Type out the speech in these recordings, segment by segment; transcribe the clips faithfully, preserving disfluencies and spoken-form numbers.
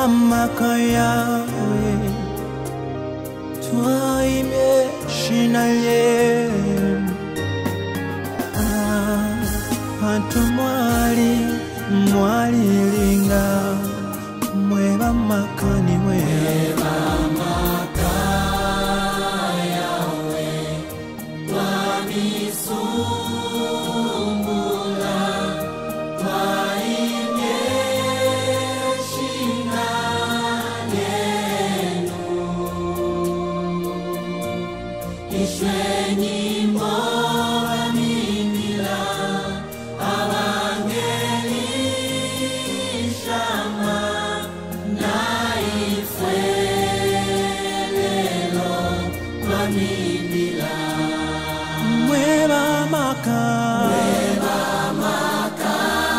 maka yawe twaime shina yenu Pantu mwali mwali linga mweba makani mweba maka yawe twabisumbula twaimye shina yenu ishwe nyimbo mweba maka mweba maka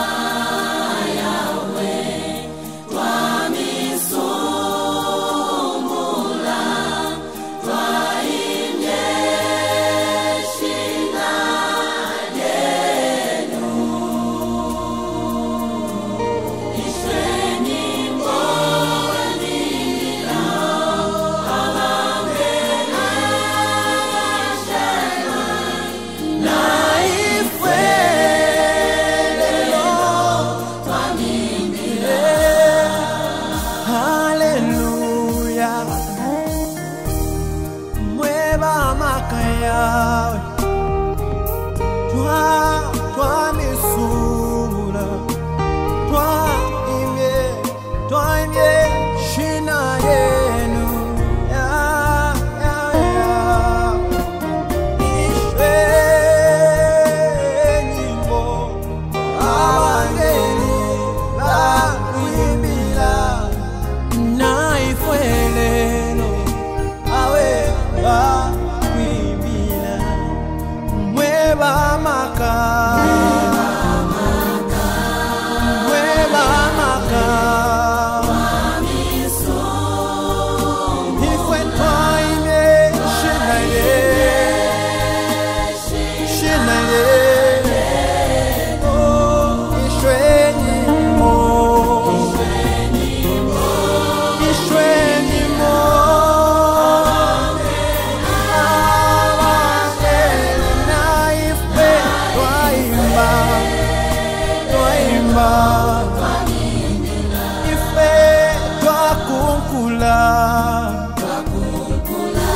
yawe twamisumbula twaimye shina yenu ishwe nyimbo yawe twa twa misumula twa imye twa imye shina yenu ya ya ya ishwe nyimbo awangeni la kuimbila na ifwelelo awe ba mweba maka mweba maka ifwe twaime shina ye shina ye ishwe nyimbo ishwe nyimbo ife twakunkula twakunkula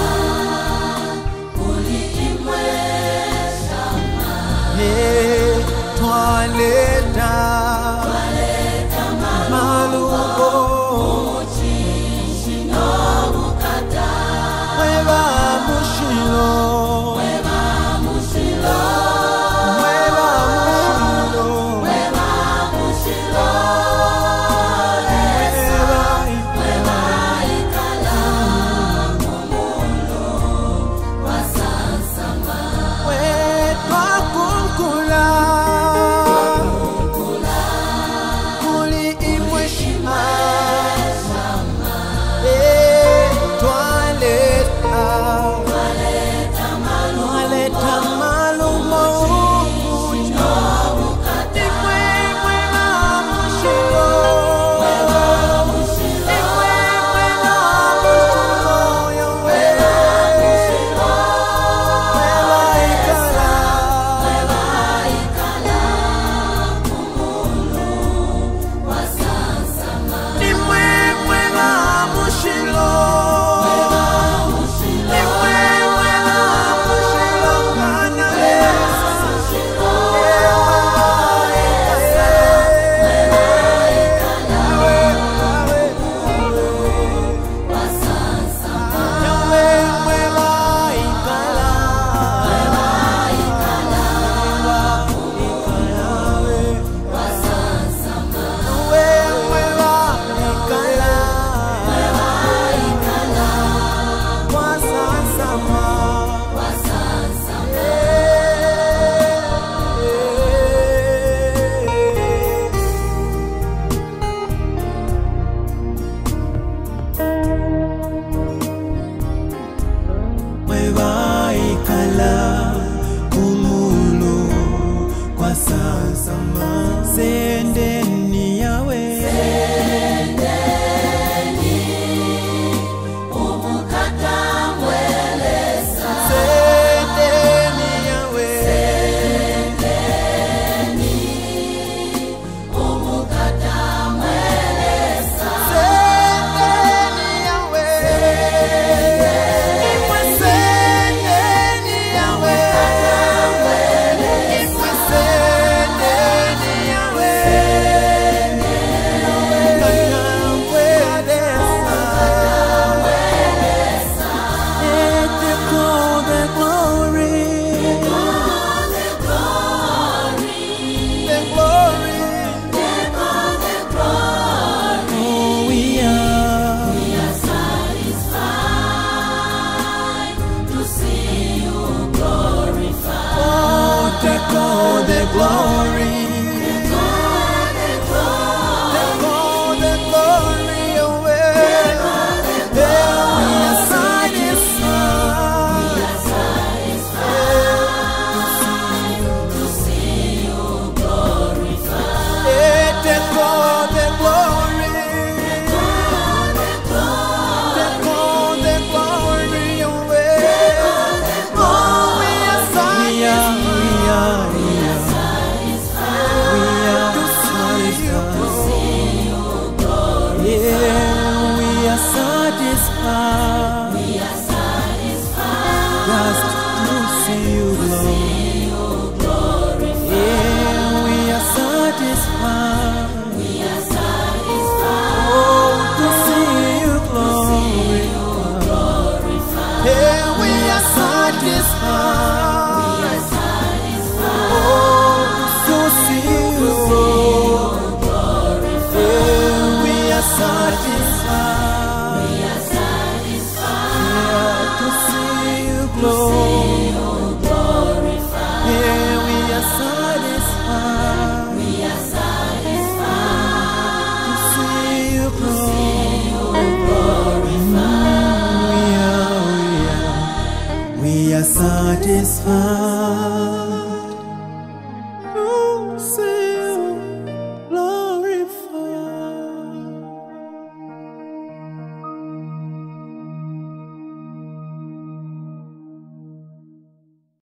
kuli imwe shama twaleta twaleta maluko muchishi no bukata mweba mushilo mweba mushilo Sende ni yawe, sende munsi